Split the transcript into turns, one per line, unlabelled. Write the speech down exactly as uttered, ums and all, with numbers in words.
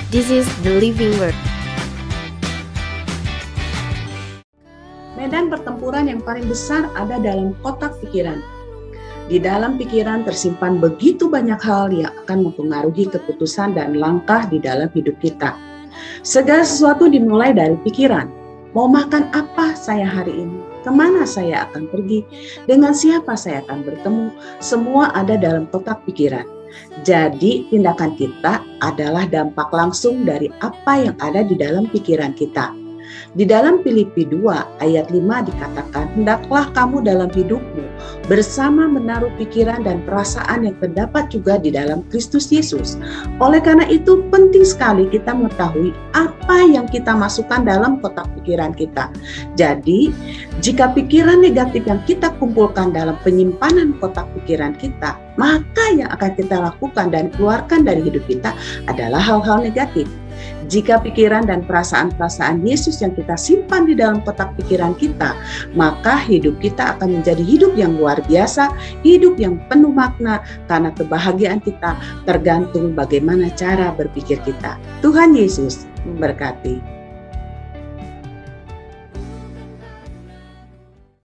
This is the living word.
Medan pertempuran yang paling besar ada dalam kotak pikiran. Di dalam pikiran tersimpan begitu banyak hal yang akan mempengaruhi keputusan dan langkah di dalam hidup kita. Segala sesuatu dimulai dari pikiran. Mau makan apa saya hari ini? Kemana saya akan pergi? Dengan siapa saya akan bertemu? Semua ada dalam kotak pikiran. Jadi tindakan kita adalah dampak langsung dari apa yang ada di dalam pikiran kita. Di dalam Filipi dua ayat lima dikatakan, hendaklah kamu dalam hidupmu bersama menaruh pikiran dan perasaan yang terdapat juga di dalam Kristus Yesus. Oleh karena itu penting sekali kita mengetahui apa yang kita masukkan dalam kotak pikiran kita. Jadi jika pikiran negatif yang kita kumpulkan dalam penyimpanan kotak pikiran kita, maka yang akan kita lakukan dan keluarkan dari hidup kita adalah hal-hal negatif. Jika pikiran dan perasaan-perasaan Yesus yang kita simpan di dalam kotak pikiran kita, maka hidup kita akan menjadi hidup yang luar biasa, hidup yang penuh makna, karena kebahagiaan kita tergantung bagaimana cara berpikir kita. Tuhan Yesus memberkati.